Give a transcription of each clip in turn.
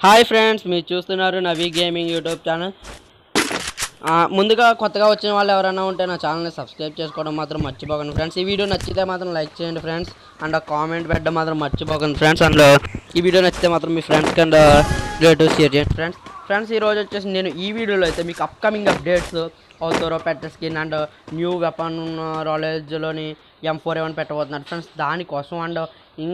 Hi friends, మీరు చూస్తున్నారు నవీ gaming YouTube channel. ముందుగా కొత్తగా వచ్చిన వాళ్ళు ఎవరైనా ఉంటే నా ఛానల్ని సబ్స్క్రైబ్ చేసుకోవడం మాత్రం మర్చిపోకండి ఫ్రెండ్స్. ఈ వీడియో నచ్చితే మాత్రం లైక్ చేయండి ఫ్రెండ్స్, అండ్ కామెంట్ పెట్టడం మాత్రం మర్చిపోకండి ఫ్రెండ్స్. అండ్ ఈ వీడియో నచ్చితే మాత్రం మీ ఫ్రెండ్స్కి అండ్ రిలేటివ్స్ షేర్ చేయండి ఫ్రెండ్స్. ఈరోజు వచ్చేసి నేను ఈ వీడియోలో అయితే మీకు అప్కమింగ్ అప్డేట్స్ అవుతారో pet skin and new weapon రాలేజ్లోని M4A1 పెట్టబోతున్నారు ఫ్రెండ్స్. దానికోసం అండ్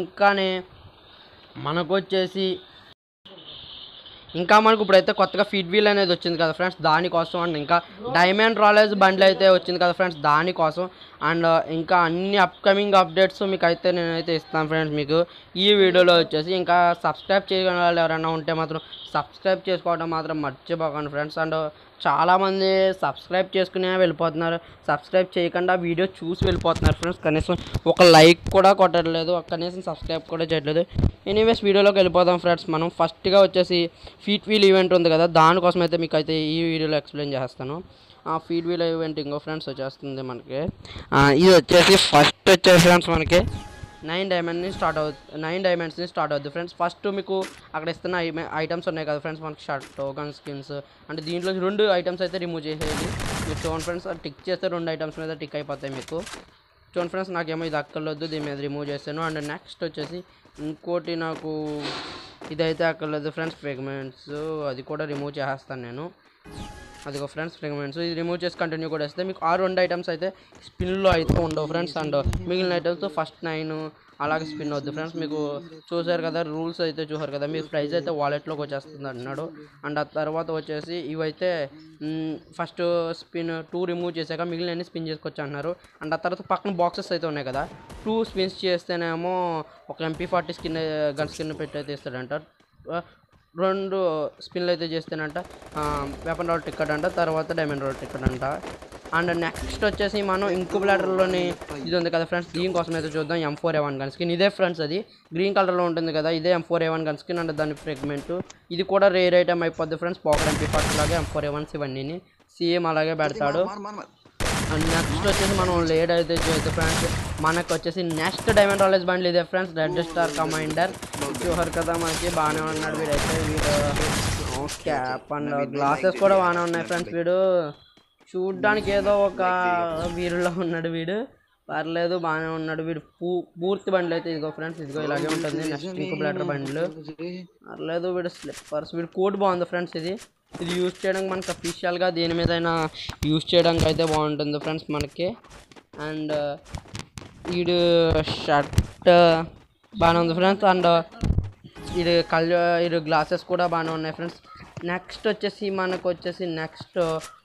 మనకు ఇప్పుడైతే కొత్తగా ఫీడ్ వీల్ అనేది వచ్చింది కదా ఫ్రెండ్స్, దానికోసం అండ్ ఇంకా డైమండ్ రాలేజ్ బండ్లు అయితే వచ్చింది కదా ఫ్రెండ్స్, దానికోసం అండ్ ఇంకా అన్ని అప్కమింగ్ అప్డేట్స్ మీకు అయితే నేనైతే ఇస్తాను ఫ్రెండ్స్. మీకు ఈ వీడియోలో వచ్చేసి ఇంకా సబ్స్క్రైబ్ చేయని వాళ్ళు ఎవరైనా ఉంటే మాత్రం సబ్స్క్రైబ్ చేసుకోవడం మాత్రం మర్చిపోకండి ఫ్రెండ్స్. అండ్ చాలామంది సబ్స్క్రైబ్ చేసుకునే వెళ్ళిపోతున్నారు, సబ్స్క్రైబ్ చేయకుండా వీడియో చూసి వెళ్ళిపోతున్నారు ఫ్రెండ్స్. కనీసం ఒక లైక్ కూడా కొట్టట్లేదు, కనీసం సబ్స్క్రైబ్ కూడా చేయట్లేదు. ఎనీవేస్ వీడియోలోకి వెళ్ళిపోదాం ఫ్రెండ్స్. మనం ఫస్ట్గా వచ్చేసి ఫీట్ వీల్ ఈవెంట్ ఉంది కదా, దానికోసం అయితే మీకు అయితే ఈ వీడియోలో ఎక్స్ప్లెయిన్ చేస్తాను. ఫీడ్ వీల్ ఈవెంట్ ఇంకో ఫ్రెండ్స్ వచ్చేస్తుంది మనకి. ఇది వచ్చేసి ఫస్ట్ వచ్చేసి ఫ్రెండ్స్ మనకి 9 డైమండ్స్ని స్టార్ట్ అవుద్ది ఫ్రెండ్స్. ఫస్ట్ మీకు అక్కడ ఇస్తున్న ఐటమ్స్ ఉన్నాయి కదా ఫ్రెండ్స్, మనకి షర్ట్ గన్ స్కిన్స్ అంటే దీంట్లో 2 ఐటమ్స్ అయితే రిమూవ్ చేసేది. మీరు చూడండి ఫ్రెండ్స్, టిక్ చేస్తే 2 ఐటమ్స్ మీద టిక్ అయిపోతాయి మీకు. చూడండి ఫ్రెండ్స్, నాకేమో ఇది అక్కర్లేదు, దీని మీద రిమూవ్ చేశాను. అండ్ నెక్స్ట్ వచ్చేసి ఇంకోటి నాకు ఇదైతే అక్కర్లేదు ఫ్రెండ్స్, ఫ్రాగ్మెంట్స్, అది కూడా రిమూవ్ చేసేస్తాను నేను. అదిగో ఫ్రెండ్స్ ఫ్రాగ్మెంట్స్, ఇది రిమూవ్ చేసి కంటిన్యూ కూడా వేస్తే మీకు 2 ఐటమ్స్ అయితే స్పిన్లో అయితే ఉండవు ఫ్రెండ్స్. అండ్ మిగిలిన ఐటమ్స్ ఫస్ట్ 9 అలాగే స్పిన్ అవుద్ది ఫ్రెండ్స్. మీకు చూసారు కదా, రూల్స్ అయితే చూసారు కదా, మీ ప్రైజ్ అయితే వాలెట్లోకి వచ్చేస్తుంది అన్నాడు. అండ్ ఆ తర్వాత వచ్చేసి ఇవైతే ఫస్ట్ స్పిన్ 2 రిమూవ్ చేశాక మిగిలిన స్పిన్ చేసుకోవచ్చు అన్నారు. అండ్ ఆ తర్వాత పక్కన బాక్సెస్ అయితే ఉన్నాయి కదా, 2 స్పిన్స్ చేస్తేనేమో ఒక MP40 గన్ స్కిన్ పెట్టి అయితే ఇస్తాడంట. 2 స్పిన్లు అయితే చేస్తేనంట వెపన్ రాల్ టికెట్ అంట, తర్వాత డైమండ్ రాల్ టికెట్ అంట. అండ్ నెక్స్ట్ వచ్చేసి మనం ఇంక్యుబులేటర్లోని ఇది ఉంది కదా ఫ్రెండ్స్, దీనికోసం అయితే చూద్దాం. M4A1 గన్ స్కిన్ ఇదే ఫ్రెండ్స్, అది గ్రీన్ కలర్లో ఉంటుంది కదా, ఇదే M4A1 గన్ స్కిన్. అండ్ దాని ఫ్రాగ్మెంట్ ఇది కూడా రేర్ ఐటమ్ అయిపోద్ది ఫ్రెండ్స్. పాకెట్ MP40 లాగే M4A1 ఇవన్నీ సేమ్ అలాగే పెడతాడు. అండ్ నెక్స్ట్ వచ్చేసి మనం లేడ్ అయితే చేయొచ్చు ఫ్రెండ్స్. మనకు వచ్చేసి నెక్స్ట్ డైమండ్ రాలేజ్ బండ్లు ఇదే ఫ్రెండ్స్, రెడ్ స్టార్ కమాండర్. చూసారు కదా, మనకి బాగానే ఉన్నాడు వీడైతే. వీడు క్యాప్ అండ్ గ్లాసెస్ కూడా బాగానే ఉన్నాయి ఫ్రెండ్స్. వీడు చూడ్డానికి ఏదో ఒక వీరులో ఉన్నాడు, వీడు పర్లేదు బాగానే ఉన్నాడు. వీడు పూర్తి బండ్లు అయితే ఇదిగో ఫ్రెండ్స్, ఇదిగో ఇలాగే ఉంటుంది. నెక్స్ట్ ఇంక్యుబులేటర్ బండ్లు పర్లేదు. వీడు స్లిప్పర్స్, వీడు కోట్ బాగుంది ఫ్రెండ్స్. ఇది యూజ్ చేయడానికి మనకి అఫీషియల్గా దేని మీద అయినా యూజ్ చేయడానికి అయితే బాగుంటుంది ఫ్రెండ్స్ మనకి. అండ్ వీడు షర్ట్ బాగానే ఉంది ఫ్రెండ్స్. అండ్ ఇది గ్లాసెస్ కూడా బాగానే ఉన్నాయి ఫ్రెండ్స్. నెక్స్ట్ వచ్చేసి మనకు వచ్చేసి next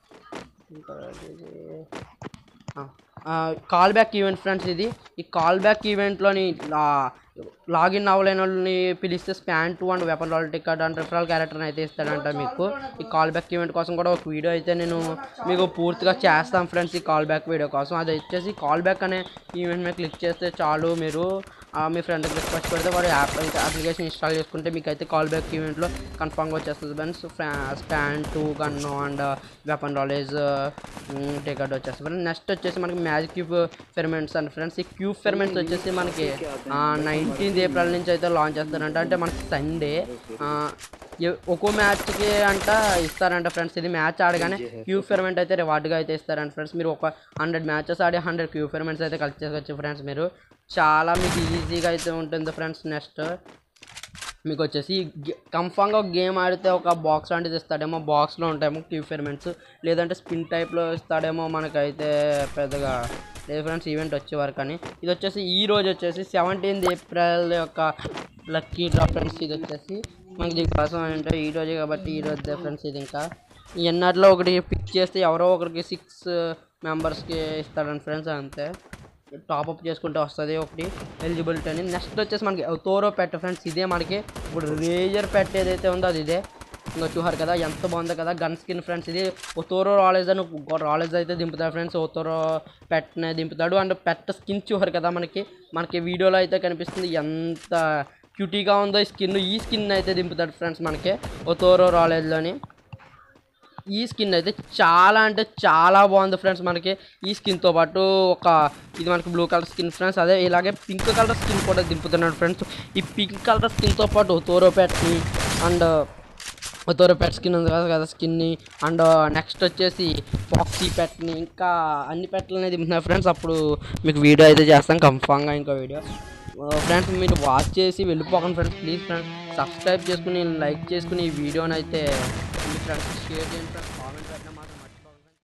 call back event friends. ఈ కాల్ బ్యాక్ ఈవెంట్లోని లాగిన్ అవ్వలేని వాళ్ళని పిలిస్తే span 2 and weapon royale ticket and referral క్యారెక్టర్ని అయితే ఇస్తాడంట మీకు. ఈ కాల్ బ్యాక్ ఈవెంట్ కోసం కూడా ఒక వీడియో అయితే నేను మీకు పూర్తిగా చేస్తాను ఫ్రెండ్స్. ఈ కాల్ బ్యాక్ వీడియో కోసం అది వచ్చేసి కాల్ బ్యాక్ అనే ఈవెంట్ మీద క్లిక్ చేస్తే చాలు, మీరు మీ ఫ్రెండ్కి రిక్వెస్ట్ పెడితే వాడు అప్లికేషన్ ఇన్స్టాల్ చేసుకుంటే మీకు అయితే కాల్ బ్యాక్ ఈవెంట్లో కన్ఫామ్గా వచ్చేస్తుంది friends. Span 2 gun and weapon royale ticket వచ్చేస్తుంది ఫ్రెండ్స్. నెక్స్ట్ వచ్చేసి మనకి magic cube fragments and friends. ఈ క్యూబ్ ఫెర్మెంట్స్ వచ్చేసి మనకి 19th April నుంచి అయితే లాంచ్ చేస్తారంట. అంటే మనకి సండే ఒక్కో మ్యాచ్కి అంట ఇస్తారంట ఫ్రెండ్స్. ఇది మ్యాచ్ ఆడగానే క్యూబ్ ఫెర్మెంట్ అయితే రివార్డ్గా అయితే ఇస్తారంట ఫ్రెండ్స్. మీరు ఒక 100 మ్యాచెస్ ఆడి 100 క్యూబ్ ఫెర్మెంట్స్ అయితే కలెక్ట్ చేసుకోవచ్చు ఫ్రెండ్స్. మీరు చాలా మీకు ఈజీగా అయితే ఉంటుంది ఫ్రెండ్స్. నెక్స్ట్ మీకు వచ్చేసి కన్ఫామ్గా ఒక గేమ్ ఆడితే ఒక బాక్స్ లాంటిది ఇస్తాడేమో, బాక్స్లో ఉంటాయేమో క్యూబ్ ఫెర్మెంట్స్, లేదంటే స్పిన్ టైప్లో ఇస్తాడేమో, మనకైతే పెద్దగా లేదు ఫ్రెండ్స్ ఈవెంట్ వచ్చే వరకు. అని ఇది వచ్చేసి ఈ రోజు వచ్చేసి 17th April యొక్క లక్కీ డ్రా ఫ్రెండ్స్. ఇది వచ్చేసి మనకి దీనికోసం అంటే ఈ రోజే కాబట్టి ఈ రోజే ఫ్రెండ్స్. ఇది ఇంకా ఎన్నట్లో ఒకటి పిక్ చేస్తే ఎవరో ఒకరికి 6 మెంబర్స్కి ఇస్తాడండి ఫ్రెండ్స్, అంతే. టాప్అప్ చేసుకుంటే వస్తుంది ఒకటి ఎలిజిబిలిటీ అని. నెక్స్ట్ వచ్చేసి మనకి తోరో పెట్ ఫ్రెండ్స్. ఇదే మనకి ఇప్పుడు రేజర్ పెట్ ఏదైతే ఉందో అది ఇదే. ఇంకా చూసారు కదా ఎంత బాగుందో కదా గన్ స్కిన్ ఫ్రెండ్స్. ఇది ఓతోరో రాలేజ్ అని రాలేజ్ అయితే దింపుతాడు ఫ్రెండ్స్, ఓతోరో పెట్నే దింపుతాడు. అండ్ పెట్ స్కిన్ చూసారు కదా మనకి వీడియోలో అయితే కనిపిస్తుంది ఎంత క్యూటీగా ఉందో ఈ స్కిన్. ఈ స్కిన్ అయితే దింపుతాడు ఫ్రెండ్స్ మనకి ఓతోరో రాలేజ్లోని. ఈ స్కిన్ అయితే చాలా అంటే చాలా బాగుంది ఫ్రెండ్స్ మనకి. ఈ స్కిన్తో పాటు ఒక ఇది మనకి బ్లూ కలర్ స్కిన్ ఫ్రెండ్స్, అదే ఇలాగే పింక్ కలర్ స్కిన్ కూడా దింపుతున్నాడు ఫ్రెండ్స్. ఈ పింక్ కలర్ స్కిన్తో పాటు తోరో పెట్టి అండ్ తోర పెట్ స్కిన్ ఉంది కదా స్కిన్ని, అండ్ నెక్స్ట్ వచ్చేసి పాక్సీ పెట్ని, ఇంకా అన్ని పెట్లు అనేది దింపుతున్నాయి ఫ్రెండ్స్. అప్పుడు మీకు వీడియో అయితే చేస్తాం కన్ఫామ్గా, ఇంకో వీడియో ఫ్రెండ్స్. మీరు వాచ్ చేసి వెళ్ళిపోకండి ఫ్రెండ్స్, ప్లీజ్ ఫ్రెండ్స్. సబ్స్క్రైబ్ చేసుకుని, లైక్ చేసుకుని ఈ వీడియోని అయితే మీ ఫ్రెండ్స్ షేర్ చేయండి ఫ్రెండ్స్.